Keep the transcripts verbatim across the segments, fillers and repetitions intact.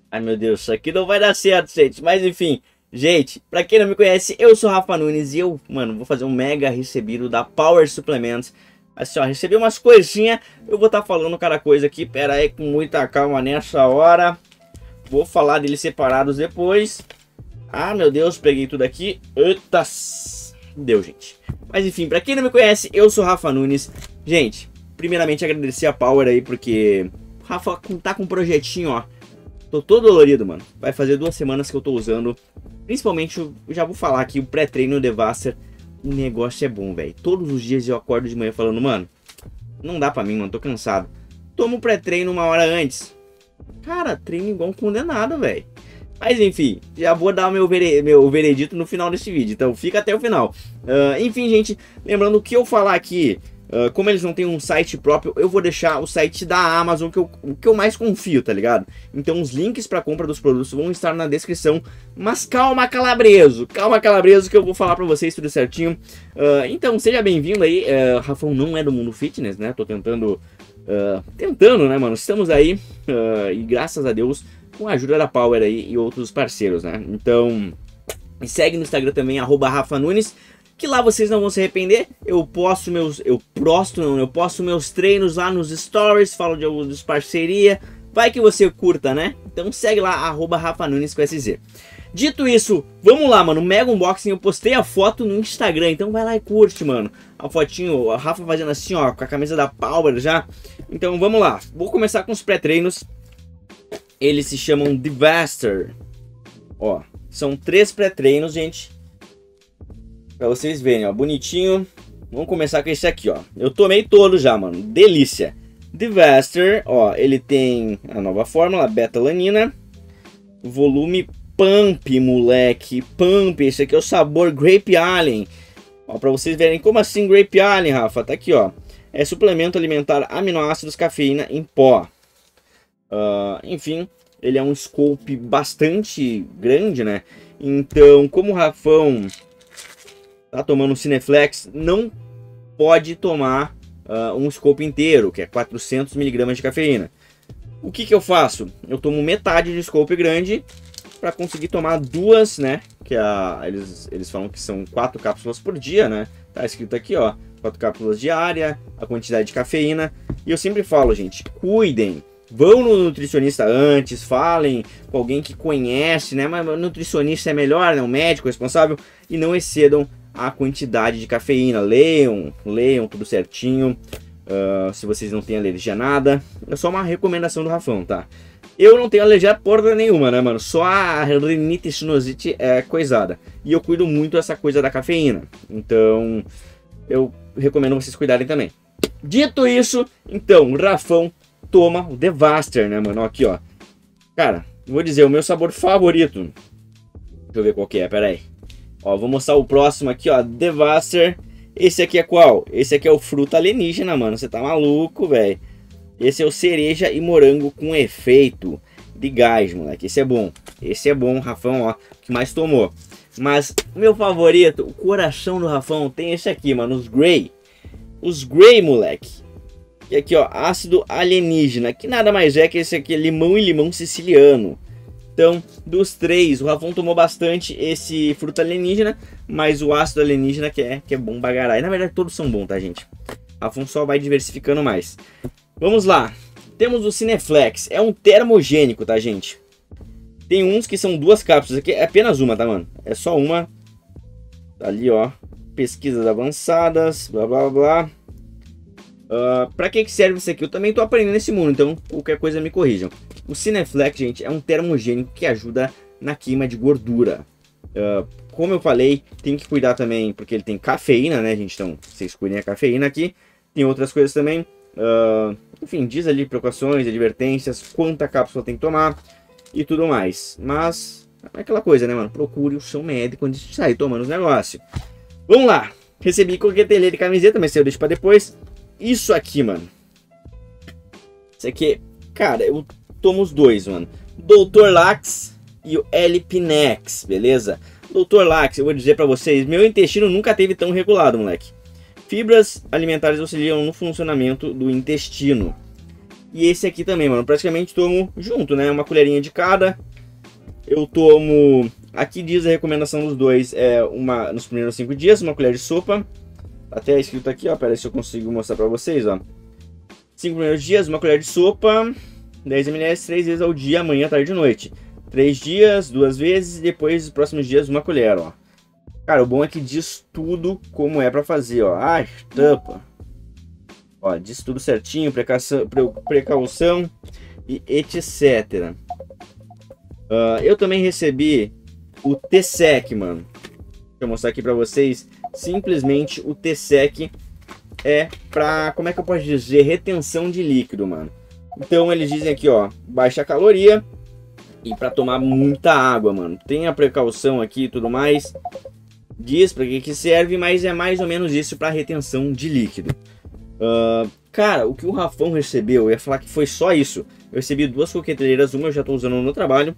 Ai meu Deus, isso aqui não vai dar certo, gente. Mas enfim, gente, pra quem não me conhece, eu sou o Rafa Nunes e eu, mano, vou fazer um mega recebido da Power Supplements. Assim, ó, recebi umas coisinhas, eu vou estar tá falando cada coisa aqui, pera aí, com muita calma nessa hora. Vou falar deles separados depois. Ah, meu Deus, peguei tudo aqui. Eita, deu, gente. Mas enfim, pra quem não me conhece, eu sou o Rafa Nunes. Gente, primeiramente agradecer a Power aí, porque o Rafa tá com um projetinho, ó. Tô todo dolorido, mano. Vai fazer duas semanas que eu tô usando. Principalmente, eu já vou falar aqui, o pré-treino Devaster. O negócio é bom, velho. Todos os dias eu acordo de manhã falando, mano, não dá pra mim, mano, tô cansado. Tomo o pré-treino uma hora antes. Cara, treino igual um condenado, velho. Mas enfim, já vou dar meu, vere... meu veredito no final desse vídeo. Então fica até o final. Uh, enfim, gente, lembrando que eu falar aqui... Uh, como eles não têm um site próprio, eu vou deixar o site da Amazon, que eu, o que eu mais confio, tá ligado? Então os links para compra dos produtos vão estar na descrição. Mas calma, calabreso, calma, calabreso, que eu vou falar para vocês tudo certinho. Uh, então seja bem-vindo aí. uh, Rafão não é do mundo fitness, né? Tô tentando, uh, tentando, né, mano? Estamos aí, uh, e graças a Deus, com a ajuda da Power aí e outros parceiros, né? Então, me segue no Instagram também, arroba Rafa Nunes, que lá vocês não vão se arrepender. Eu posto meus, eu posto não, eu posto meus treinos lá nos stories, falo de alguns parceria, vai que você curta, né? Então segue lá, arroba Rafa Nunes com S Z. Dito isso, vamos lá, mano, mega unboxing, eu postei a foto no Instagram, então vai lá e curte, mano. A fotinho, a Rafa fazendo assim, ó, com a camisa da Power já. Então vamos lá, vou começar com os pré-treinos. Eles se chamam Devaster. Ó, são três pré-treinos, gente. Pra vocês verem, ó, bonitinho. Vamos começar com esse aqui, ó. Eu tomei todo já, mano. Delícia. Devaster, ó, ele tem a nova fórmula, beta-alanina. Volume Pump, moleque. Pump, esse aqui é o sabor Grape Alien. Ó, pra vocês verem, como assim Grape Alien, Rafa? Tá aqui, ó. É suplemento alimentar aminoácidos, cafeína em pó. Uh, enfim, ele é um scope bastante grande, né? Então, como o Rafão tá tomando um Cineflex, não pode tomar uh, um scope inteiro, que é quatrocentos miligramas de cafeína. O que que eu faço? Eu tomo metade de scope grande para conseguir tomar duas, né? Que a, eles, eles falam que são quatro cápsulas por dia, né? Tá escrito aqui, ó, quatro cápsulas diária, a quantidade de cafeína. E eu sempre falo, gente, cuidem. Vão no nutricionista antes, falem com alguém que conhece, né? Mas o nutricionista é melhor, né? O médico responsável. E não excedam a quantidade de cafeína. Leiam, leiam tudo certinho. Uh, se vocês não têm alergia a nada. É só uma recomendação do Rafão, tá? Eu não tenho alergia a porra nenhuma, né, mano? Só a rinite sinusite é coisada. E eu cuido muito dessa coisa da cafeína. Então, eu recomendo vocês cuidarem também. Dito isso, então, o Rafão toma o Devaster, né, mano? Aqui, ó. Cara, vou dizer, o meu sabor favorito. Deixa eu ver qual que é, pera aí. Ó, vou mostrar o próximo aqui, ó. Devaster. Esse aqui é qual? Esse aqui é o fruta alienígena, mano. Você tá maluco, velho. Esse é o cereja e morango com efeito de gás, moleque. Esse é bom. Esse é bom, Rafão, ó. Que mais tomou. Mas o meu favorito, o coração do Rafão, tem esse aqui, mano. Os Grey. Os Grey, moleque. E aqui, ó, ácido alienígena, que nada mais é que esse aqui, limão e limão siciliano. Então, dos três, o Rafão tomou bastante esse fruta alienígena, mas o ácido alienígena que é, que é bom bagarai. Na verdade, todos são bons, tá, gente? O Rafão só vai diversificando mais. Vamos lá. Temos o Cineflex. É um termogênico, tá, gente? Tem uns que são duas cápsulas. Aqui é apenas uma, tá, mano? É só uma. Ali, ó. Pesquisas avançadas, blá, blá, blá. Uh, pra que que serve isso aqui? Eu também tô aprendendo nesse mundo, então qualquer coisa me corrijam. O Cineflex, gente, é um termogênico que ajuda na queima de gordura. Uh, como eu falei, tem que cuidar também, porque ele tem cafeína, né, gente? Então, vocês cuidem a cafeína aqui. Tem outras coisas também. Uh, enfim, diz ali precauções, advertências, quanta cápsula tem que tomar e tudo mais. Mas, é aquela coisa, né, mano? Procure o seu médico antes de sair tomando os negócios. Vamos lá. Recebi coquetelê de camiseta, mas eu deixo pra depois. Isso aqui, mano. Isso aqui, cara, eu tomo os dois, mano. doutor Lax e o L-Pinex, beleza? doutor Lax, eu vou dizer pra vocês, meu intestino nunca teve tão regulado, moleque. Fibras alimentares auxiliam no funcionamento do intestino. E esse aqui também, mano, praticamente tomo junto, né? Uma colherinha de cada. Eu tomo, aqui diz a recomendação dos dois, é uma nos primeiros cinco dias, uma colher de sopa. Até escrito aqui, ó, pera aí se eu consigo mostrar pra vocês, ó. cinco primeiros dias, uma colher de sopa, dez mililitros, três vezes ao dia, manhã, tarde e noite. três dias, duas vezes, e depois, nos próximos dias, uma colher, ó. Cara, o bom é que diz tudo como é pra fazer, ó. Ai, tampa. Ó, diz tudo certinho, precaução, precaução e etcétera. Uh, eu também recebi o T-Sec, mano. Deixa eu mostrar aqui pra vocês. Simplesmente o T-Sec é pra, como é que eu posso dizer, retenção de líquido, mano. Então eles dizem aqui, ó, baixa caloria e pra tomar muita água, mano. Tem a precaução aqui e tudo mais. Diz pra que que serve, mas é mais ou menos isso pra retenção de líquido. Uh, cara, o que o Rafão recebeu, eu ia falar que foi só isso. Eu recebi duas coqueteleiras, uma eu já tô usando no trabalho.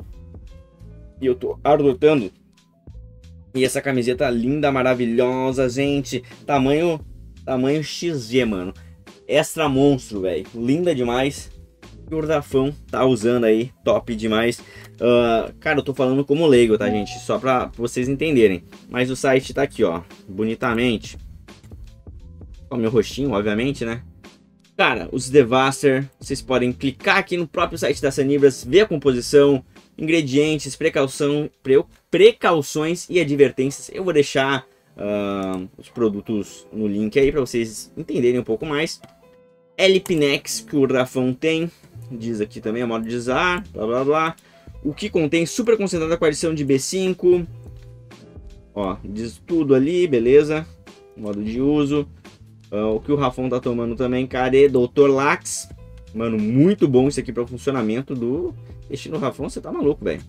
E eu tô adotando. E essa camiseta linda, maravilhosa, gente. Tamanho, tamanho X Z, mano. Extra monstro, velho. Linda demais. E o Rafão tá usando aí, top demais. Uh, cara, eu tô falando como leigo, tá, gente? Só pra vocês entenderem. Mas o site tá aqui, ó, bonitamente. O meu rostinho, obviamente, né? Cara, os Devaster, vocês podem clicar aqui no próprio site da Sanibras, ver a composição, ingredientes, precaução, pre, precauções e advertências. Eu vou deixar uh, os produtos no link aí para vocês entenderem um pouco mais. L-Pinex, que o Rafão tem, diz aqui também a modo de usar, blá blá blá. O que contém super concentrada com adição de B cinco. Ó, diz tudo ali, beleza. Modo de uso. Uh, o que o Rafão tá tomando também, cara, é doutor Lax. Mano, muito bom isso aqui para o funcionamento do intestino Rafão, você tá maluco, velho.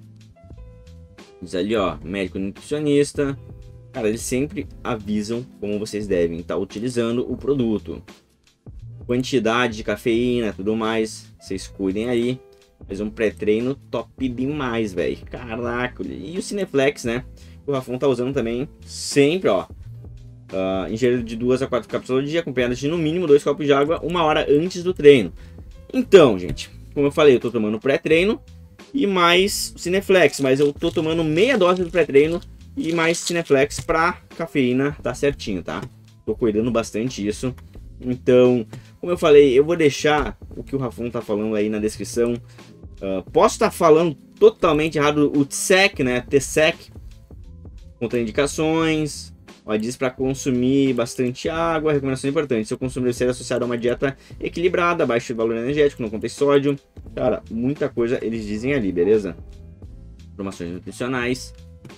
Diz ali, ó, médico nutricionista. Cara, eles sempre avisam como vocês devem estar utilizando o produto. Quantidade de cafeína, tudo mais, vocês cuidem aí. Faz um pré-treino top demais, velho. Caraca, e o Cineflex, né? O Rafão tá usando também sempre, ó. Uh, ingerido de duas a quatro cápsulas ao dia, acompanhadas de no mínimo dois copos de água uma hora antes do treino. Então, gente, como eu falei, eu tô tomando pré-treino e mais Cineflex, mas eu tô tomando meia dose do pré-treino e mais Cineflex pra cafeína tá certinho, tá? Tô cuidando bastante disso. Então, como eu falei, eu vou deixar o que o Rafão tá falando aí na descrição. Uh, posso estar tá falando totalmente errado o T-Sec, né? T-Sec, contraindicações. Ó, diz para consumir bastante água, recomendação importante. Seu consumo deve ser associado a uma dieta equilibrada, baixo valor energético, não contém sódio. Cara, muita coisa eles dizem ali, beleza? Informações nutricionais.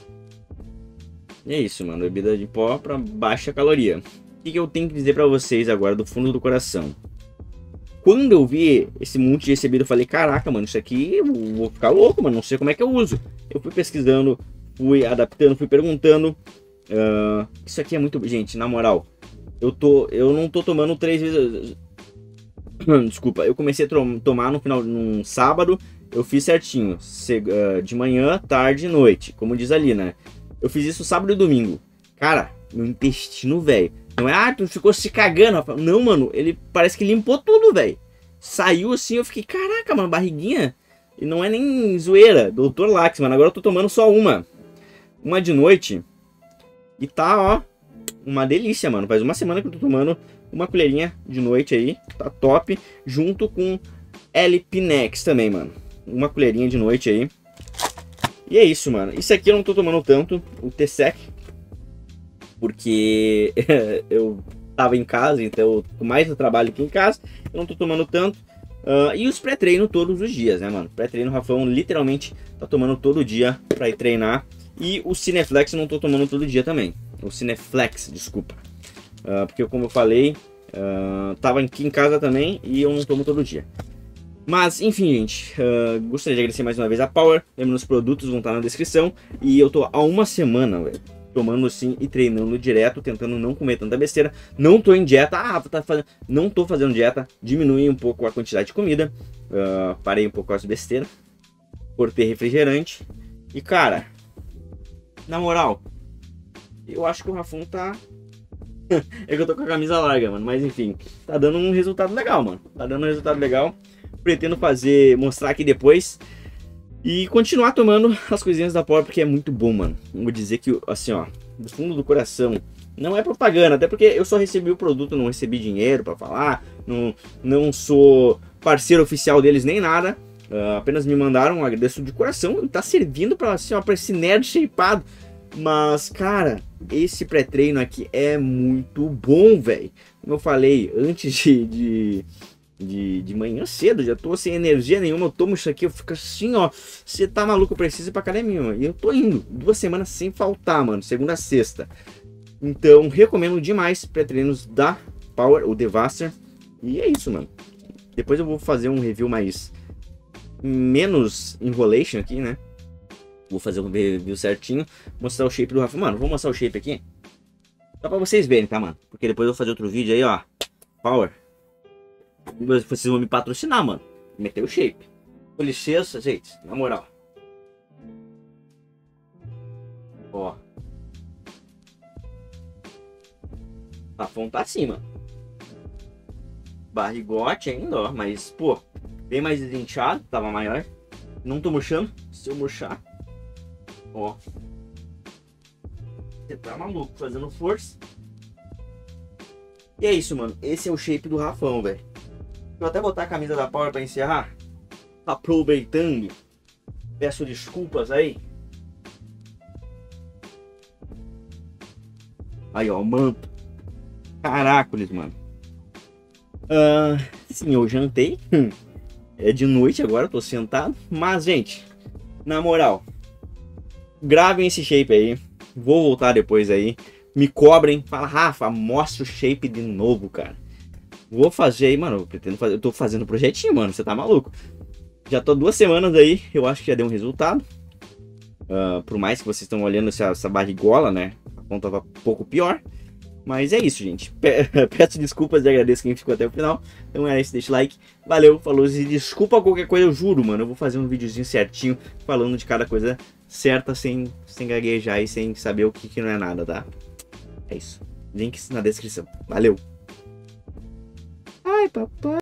E é isso, mano. Bebida de pó para baixa caloria. O que, que eu tenho que dizer para vocês agora do fundo do coração? Quando eu vi esse monte de recebido, eu falei, caraca, mano, isso aqui eu vou ficar louco, mano, não sei como é que eu uso. Eu fui pesquisando, fui adaptando, fui perguntando. Uh, isso aqui é muito... Gente, na moral, eu, tô, eu não tô tomando três vezes... Desculpa, eu comecei a tomar no final, num sábado, eu fiz certinho. De manhã, tarde e noite, como diz ali, né? Eu fiz isso sábado e domingo. Cara, meu intestino, velho. Não é, ah, tu ficou se cagando, rapaz. Não, mano, ele parece que limpou tudo, velho. Saiu assim, eu fiquei, caraca, mano, barriguinha. E não é nem zoeira, doutor Lax, mano. Agora eu tô tomando só uma. Uma de noite. E tá, ó, uma delícia, mano. Faz uma semana que eu tô tomando uma colherinha de noite aí. Tá top. Junto com L-Pinex também, mano. Uma colherinha de noite aí. E é isso, mano. Isso aqui eu não tô tomando tanto, o T-Sec. Porque eu tava em casa, então com mais do trabalho aqui em casa, eu não tô tomando tanto. Uh, e os pré-treino todos os dias, né, mano? Pré-treino, o Rafão literalmente tá tomando todo dia pra ir treinar. E o Cineflex eu não tô tomando todo dia também. O Cineflex, desculpa. Uh, porque como eu falei, uh, tava aqui em casa também e eu não tomo todo dia. Mas, enfim, gente, uh, gostaria de agradecer mais uma vez a Power. Lembrando, os produtos vão estar na descrição. E eu tô há uma semana, velho, tomando assim e treinando direto, tentando não comer tanta besteira. Não tô em dieta, ah, tá fazendo... não tô fazendo dieta. Diminui um pouco a quantidade de comida. Uh, parei um pouco as besteiras. Cortei refrigerante. E, cara... Na moral, eu acho que o Rafão tá É que eu tô com a camisa larga, mano. Mas enfim, tá dando um resultado legal, mano. Tá dando um resultado legal. Pretendo fazer, mostrar aqui depois. E continuar tomando as coisinhas da Power, porque é muito bom, mano. Vou dizer que, assim, ó, do fundo do coração, não é propaganda, até porque eu só recebi o produto, não recebi dinheiro pra falar, não, não sou parceiro oficial deles nem nada. Uh, apenas me mandaram um agradeço de coração e tá servindo pra, assim, ó, pra esse nerd shapeado. Mas, cara, esse pré-treino aqui é muito bom, velho. Como eu falei, antes de... de... De, de manhã cedo, já tô sem energia nenhuma, eu tomo isso aqui, eu fico assim, ó, você tá maluco, eu preciso ir pra academia, mano. E eu tô indo, duas semanas sem faltar, mano, segunda a sexta. Então, recomendo demais pré-treinos da Power, o Devaster. E é isso, mano. Depois eu vou fazer um review mais, menos enrolation aqui, né. Vou fazer um review certinho, mostrar o shape do Rafa. Mano, vou mostrar o shape aqui, só pra vocês verem, tá, mano. Porque depois eu vou fazer outro vídeo aí, ó, Power. Vocês vão me patrocinar, mano. Meter o shape. Com licença, gente. Na moral. Ó. Rafão tá assim, mano. Barrigote ainda, ó. Mas, pô, bem mais desinchado. Tava maior. Não tô murchando. Se eu murchar. Ó. Você tá maluco fazendo força. E é isso, mano. Esse é o shape do Rafão, velho. Vou até botar a camisa da Power pra encerrar. Aproveitando. Peço desculpas aí. Aí, ó, o manto. Caracoles, mano. Ah, sim, eu jantei. É de noite agora, eu tô sentado. Mas, gente, na moral, gravem esse shape aí. Vou voltar depois aí. Me cobrem. Fala, Rafa, mostra o shape de novo, cara. Vou fazer aí, mano, eu pretendo fazer, eu tô fazendo projetinho, mano, você tá maluco? Já tô duas semanas aí, eu acho que já deu um resultado. Uh, por mais que vocês estão olhando essa, essa barrigola, né, a ponta tava um pouco pior. Mas é isso, gente, Pe peço desculpas e agradeço quem ficou até o final. Então é isso, deixa o like, valeu, falou, e desculpa qualquer coisa, eu juro, mano, eu vou fazer um videozinho certinho, falando de cada coisa certa, sem, sem gaguejar e sem saber o que, que não é nada, tá? É isso, links na descrição, valeu! Ai, papai.